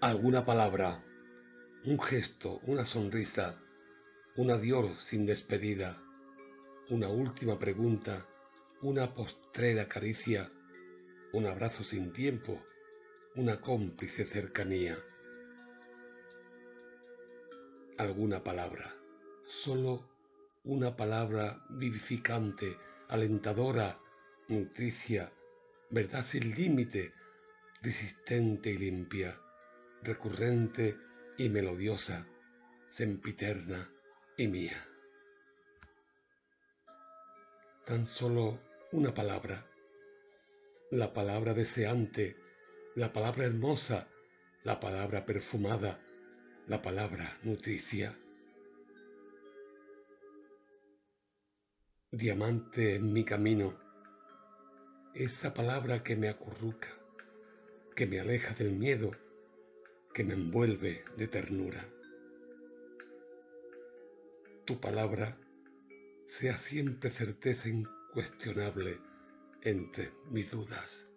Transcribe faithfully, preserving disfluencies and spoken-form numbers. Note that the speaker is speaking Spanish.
Alguna palabra, un gesto, una sonrisa, un adiós sin despedida, una última pregunta, una postrera caricia, un abrazo sin tiempo, una cómplice cercanía. Alguna palabra, solo una palabra vivificante, alentadora, nutricia, verdad sin límite, resistente y limpia, recurrente y melodiosa, sempiterna y mía. Tan solo una palabra, la palabra deseante, la palabra hermosa, la palabra perfumada, la palabra nutricia. Diamante en mi camino, esa palabra que me acurruca, que me aleja del miedo, que me envuelve de ternura. Tu palabra sea siempre certeza incuestionable entre mis dudas.